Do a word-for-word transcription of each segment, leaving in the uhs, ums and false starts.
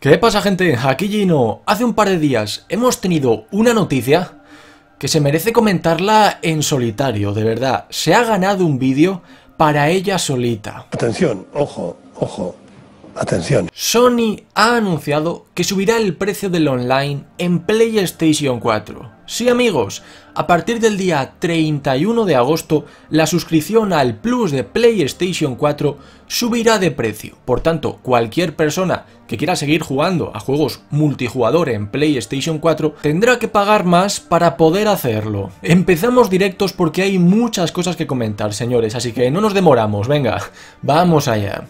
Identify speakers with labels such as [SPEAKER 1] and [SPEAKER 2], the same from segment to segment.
[SPEAKER 1] ¿Qué pasa, gente? Aquí Gino. Hace un par de días hemos tenido una noticia que se merece comentarla en solitario, de verdad. Se ha ganado un vídeo para ella solita.
[SPEAKER 2] Atención, ojo, ojo, atención.
[SPEAKER 1] Sony ha anunciado que subirá el precio del online en PlayStation cuatro. Sí, amigos, a partir del día treinta y uno de agosto, la suscripción al Plus de PlayStation cuatro subirá de precio. Por tanto, cualquier persona que quiera seguir jugando a juegos multijugador en PlayStation cuatro tendrá que pagar más para poder hacerlo. Empezamos directos porque hay muchas cosas que comentar, señores, así que no nos demoramos, venga, vamos allá.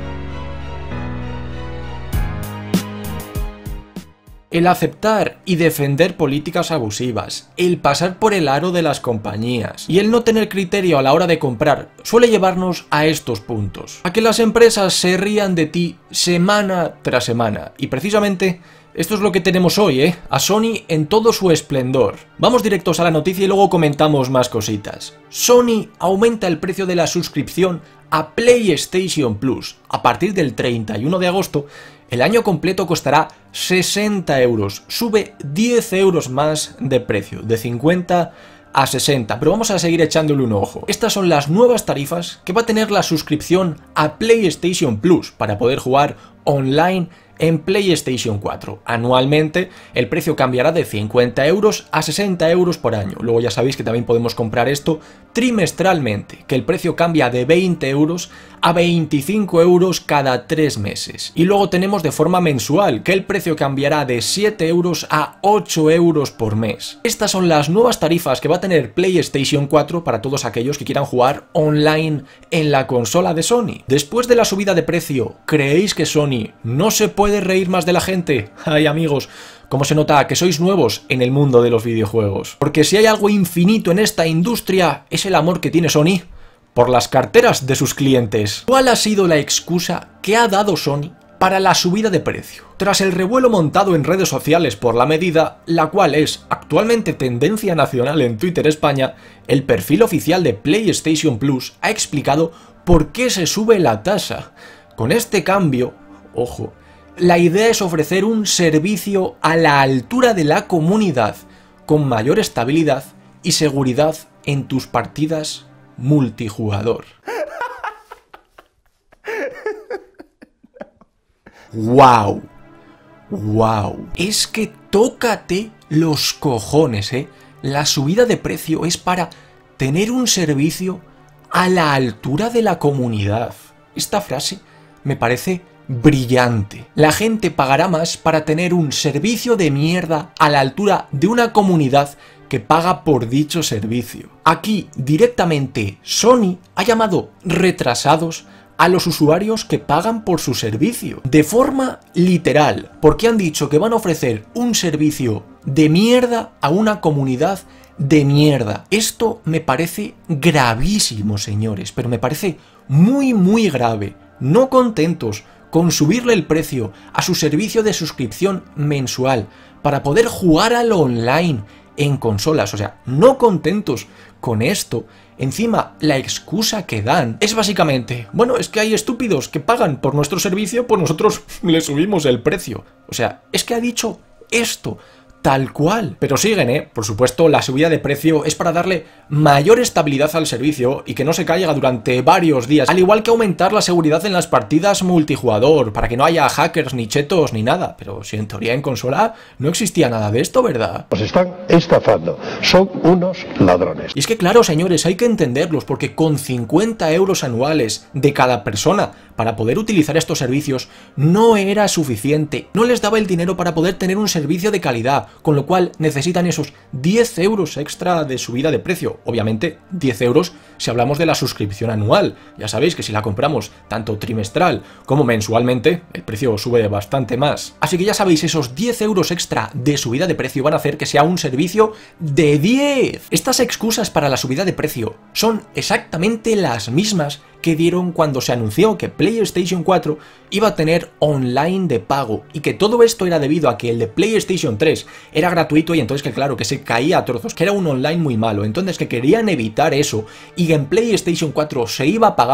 [SPEAKER 1] El aceptar y defender políticas abusivas, el pasar por el aro de las compañías y el no tener criterio a la hora de comprar suele llevarnos a estos puntos, a que las empresas se rían de ti semana tras semana, y precisamente esto es lo que tenemos hoy, ¿eh? A Sony en todo su esplendor. Vamos directos a la noticia y luego comentamos más cositas. Sony aumenta el precio de la suscripción a PlayStation Plus. A partir del treinta y uno de agosto, el año completo costará sesenta euros. Sube diez euros más de precio, de cincuenta a sesenta, pero vamos a seguir echándole un ojo. Estas son las nuevas tarifas que va a tener la suscripción a PlayStation Plus para poder jugar online en PlayStation cuatro. Anualmente el precio cambiará de cincuenta euros a sesenta euros por año. Luego ya sabéis que también podemos comprar esto trimestralmente, que el precio cambia de veinte euros a veinticinco euros cada tres meses. Y luego tenemos de forma mensual, que el precio cambiará de siete euros a ocho euros por mes. Estas son las nuevas tarifas que va a tener PlayStation cuatro para todos aquellos que quieran jugar online en la consola de Sony. Después de la subida de precio, ¿creéis que Sony no se puede ¿Puede reír más de la gente? Ay, amigos, cómo se nota que sois nuevos en el mundo de los videojuegos. Porque si hay algo infinito en esta industria, es el amor que tiene Sony por las carteras de sus clientes. ¿Cuál ha sido la excusa que ha dado Sony para la subida de precio? Tras el revuelo montado en redes sociales por la medida, la cual es actualmente tendencia nacional en Twitter España, el perfil oficial de PlayStation Plus ha explicado por qué se sube la tasa. Con este cambio, ojo, la idea es ofrecer un servicio a la altura de la comunidad, con mayor estabilidad y seguridad en tus partidas multijugador. ¡Wow! ¡Wow! Es que tócate los cojones, ¿eh? La subida de precio es para tener un servicio a la altura de la comunidad. Esta frase me parece brillante. La gente pagará más para tener un servicio de mierda a la altura de una comunidad que paga por dicho servicio. Aquí, directamente, Sony ha llamado retrasados a los usuarios que pagan por su servicio. De forma literal, porque han dicho que van a ofrecer un servicio de mierda a una comunidad de mierda. Esto me parece gravísimo, señores, pero me parece muy, muy grave. No contentos con subirle el precio a su servicio de suscripción mensual para poder jugar al online en consolas, o sea, no contentos con esto, encima la excusa que dan es básicamente, bueno, es que hay estúpidos que pagan por nuestro servicio, pues nosotros le subimos el precio. O sea, es que ha dicho esto tal cual. Pero siguen, ¿eh? Por supuesto, la subida de precio es para darle mayor estabilidad al servicio y que no se caiga durante varios días. Al igual que aumentar la seguridad en las partidas multijugador, para que no haya hackers, ni chetos, ni nada. Pero si en teoría en consola no existía nada de esto, ¿verdad?
[SPEAKER 2] Nos están estafando. Son unos ladrones.
[SPEAKER 1] Y es que claro, señores, hay que entenderlos, porque con cincuenta euros anuales de cada persona para poder utilizar estos servicios no era suficiente. No les daba el dinero para poder tener un servicio de calidad, con lo cual necesitan esos diez euros extra de subida de precio. Obviamente diez euros si hablamos de la suscripción anual. Ya sabéis que si la compramos tanto trimestral como mensualmente, el precio sube bastante más. Así que ya sabéis, esos diez euros extra de subida de precio van a hacer que sea un servicio de diez. Estas excusas para la subida de precio son exactamente las mismas que dieron cuando se anunció que PlayStation cuatro iba a tener online de pago, y que todo esto era debido a que el de PlayStation tres era gratuito y entonces que claro, que se caía a trozos, que era un online muy malo, entonces que querían evitar eso y que en PlayStation cuatro se iba a pagar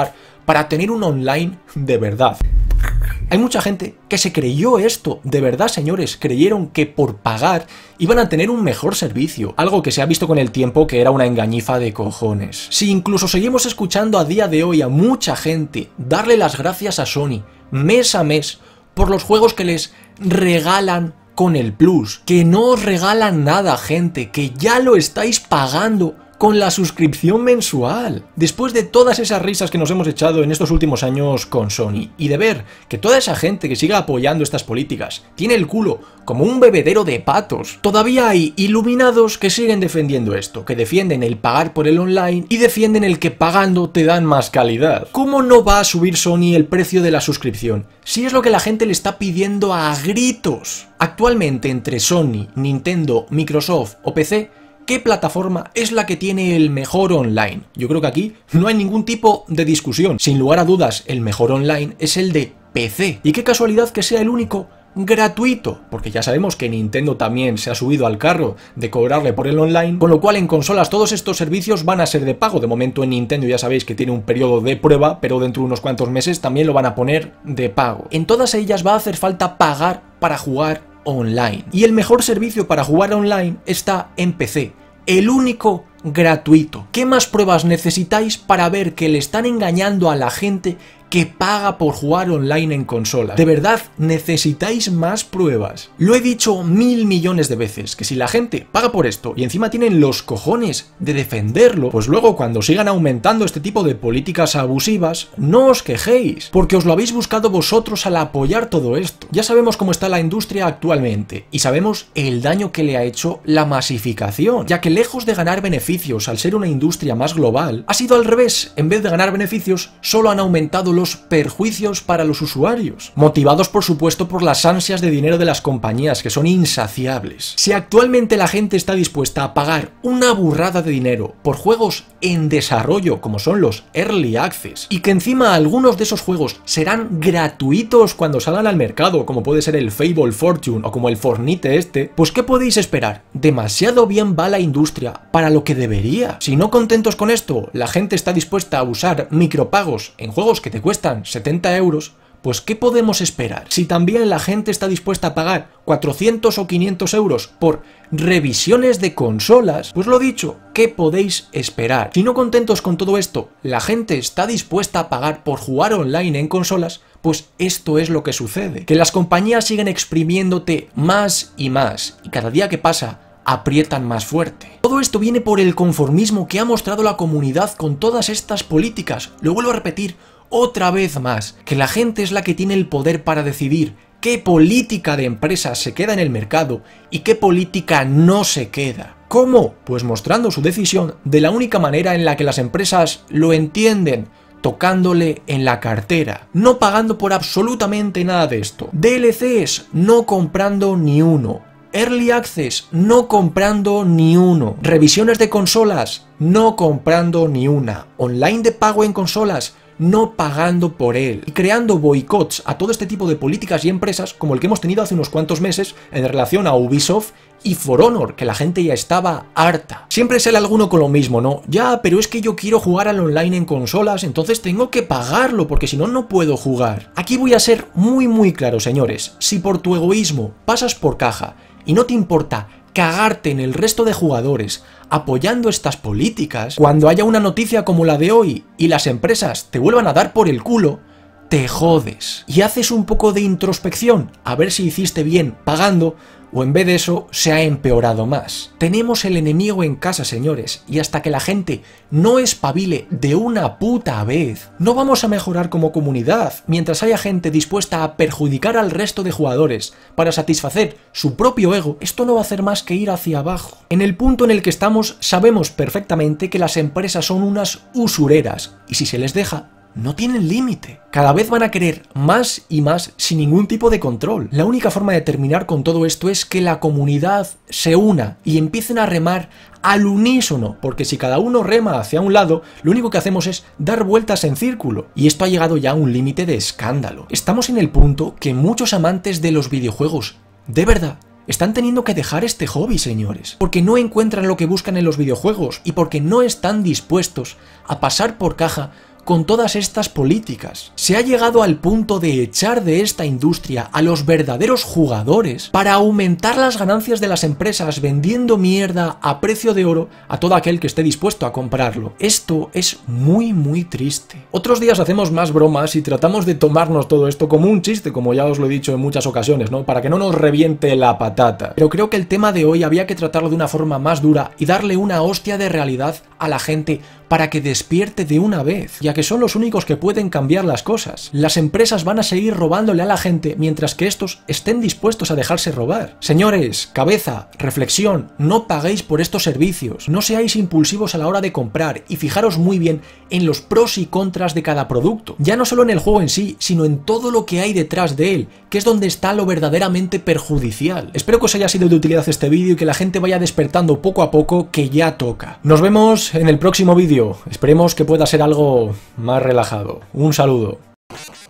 [SPEAKER 1] para tener un online de verdad. Hay mucha gente que se creyó esto, de verdad señores, creyeron que por pagar iban a tener un mejor servicio, algo que se ha visto con el tiempo que era una engañifa de cojones. Si incluso seguimos escuchando a día de hoy a mucha gente darle las gracias a Sony mes a mes por los juegos que les regalan con el Plus, que no os regalan nada gente, que ya lo estáis pagando con la suscripción mensual. Después de todas esas risas que nos hemos echado en estos últimos años con Sony y de ver que toda esa gente que siga apoyando estas políticas tiene el culo como un bebedero de patos, todavía hay iluminados que siguen defendiendo esto, que defienden el pagar por el online y defienden el que pagando te dan más calidad. ¿Cómo no va a subir Sony el precio de la suscripción si es lo que la gente le está pidiendo a gritos? Actualmente entre Sony, Nintendo, Microsoft o P C, ¿qué plataforma es la que tiene el mejor online? Yo creo que aquí no hay ningún tipo de discusión. Sin lugar a dudas, el mejor online es el de P C. Y qué casualidad que sea el único gratuito, porque ya sabemos que Nintendo también se ha subido al carro de cobrarle por el online, con lo cual en consolas todos estos servicios van a ser de pago. De momento en Nintendo ya sabéis que tiene un periodo de prueba, pero dentro de unos cuantos meses también lo van a poner de pago. En todas ellas va a hacer falta pagar para jugar online. Y el mejor servicio para jugar online está en P C, el único gratuito. ¿Qué más pruebas necesitáis para ver que le están engañando a la gente que paga por jugar online en consola? De verdad, necesitáis más pruebas. Lo he dicho mil millones de veces, que si la gente paga por esto y encima tienen los cojones de defenderlo, pues luego cuando sigan aumentando este tipo de políticas abusivas, no os quejéis, porque os lo habéis buscado vosotros al apoyar todo esto. Ya sabemos cómo está la industria actualmente, y sabemos el daño que le ha hecho la masificación, ya que lejos de ganar beneficios al ser una industria más global, ha sido al revés. En vez de ganar beneficios, solo han aumentado los perjuicios para los usuarios, motivados por supuesto por las ansias de dinero de las compañías, que son insaciables. Si actualmente la gente está dispuesta a pagar una burrada de dinero por juegos en desarrollo como son los Early Access, y que encima algunos de esos juegos serán gratuitos cuando salgan al mercado, como puede ser el Fable Fortune o como el Fortnite este, pues ¿qué podéis esperar? Demasiado bien va la industria para lo que debería. Si no contentos con esto, la gente está dispuesta a usar micropagos en juegos que te cuestan setenta euros, pues ¿qué podemos esperar? Si también la gente está dispuesta a pagar cuatrocientos o quinientos euros por revisiones de consolas, pues lo dicho, ¿qué podéis esperar? Si no contentos con todo esto, la gente está dispuesta a pagar por jugar online en consolas, pues esto es lo que sucede, que las compañías siguen exprimiéndote más y más, y cada día que pasa aprietan más fuerte. Todo esto viene por el conformismo que ha mostrado la comunidad con todas estas políticas. Lo vuelvo a repetir otra vez más, que la gente es la que tiene el poder para decidir qué política de empresas se queda en el mercado y qué política no se queda. ¿Cómo? Pues mostrando su decisión de la única manera en la que las empresas lo entienden, tocándole en la cartera, no pagando por absolutamente nada de esto. D L Cs, no comprando ni uno. Early Access, no comprando ni uno. Revisiones de consolas, no comprando ni una. Online de pago en consolas, no pagando por él. Y creando boicots a todo este tipo de políticas y empresas como el que hemos tenido hace unos cuantos meses en relación a Ubisoft y For Honor, que la gente ya estaba harta. Siempre sale alguno con lo mismo, ¿no? Ya, pero es que yo quiero jugar al online en consolas, entonces tengo que pagarlo, porque si no, no puedo jugar. Aquí voy a ser muy muy claro, señores. Si por tu egoísmo pasas por caja y no te importa cagarte en el resto de jugadores apoyando estas políticas, cuando haya una noticia como la de hoy y las empresas te vuelvan a dar por el culo, te jodes. Y haces un poco de introspección a ver si hiciste bien pagando o en vez de eso se ha empeorado más. Tenemos el enemigo en casa, señores, y hasta que la gente no espabile de una puta vez, no vamos a mejorar como comunidad. Mientras haya gente dispuesta a perjudicar al resto de jugadores para satisfacer su propio ego, esto no va a hacer más que ir hacia abajo. En el punto en el que estamos, sabemos perfectamente que las empresas son unas usureras, y si se les deja, no tienen límite. Cada vez van a querer más y más sin ningún tipo de control. La única forma de terminar con todo esto es que la comunidad se una y empiecen a remar al unísono, porque si cada uno rema hacia un lado, lo único que hacemos es dar vueltas en círculo, y esto ha llegado ya a un límite de escándalo. Estamos en el punto que muchos amantes de los videojuegos, de verdad, están teniendo que dejar este hobby, señores, porque no encuentran lo que buscan en los videojuegos y porque no están dispuestos a pasar por caja con todas estas políticas. Se ha llegado al punto de echar de esta industria a los verdaderos jugadores para aumentar las ganancias de las empresas vendiendo mierda a precio de oro a todo aquel que esté dispuesto a comprarlo. Esto es muy muy triste. Otros días hacemos más bromas y tratamos de tomarnos todo esto como un chiste, como ya os lo he dicho en muchas ocasiones, ¿no? Para que no nos reviente la patata. Pero creo que el tema de hoy había que tratarlo de una forma más dura y darle una hostia de realidad a la gente para que despierte de una vez, ya que son los únicos que pueden cambiar las cosas. Las empresas van a seguir robándole a la gente mientras que estos estén dispuestos a dejarse robar. Señores, cabeza, reflexión, no paguéis por estos servicios, no seáis impulsivos a la hora de comprar y fijaros muy bien en los pros y contras de cada producto, ya no solo en el juego en sí, sino en todo lo que hay detrás de él, que es donde está lo verdaderamente perjudicial. Espero que os haya sido de utilidad este vídeo y que la gente vaya despertando poco a poco, que ya toca. Nos vemos en el próximo vídeo. Esperemos que pueda ser algo más relajado. Un saludo.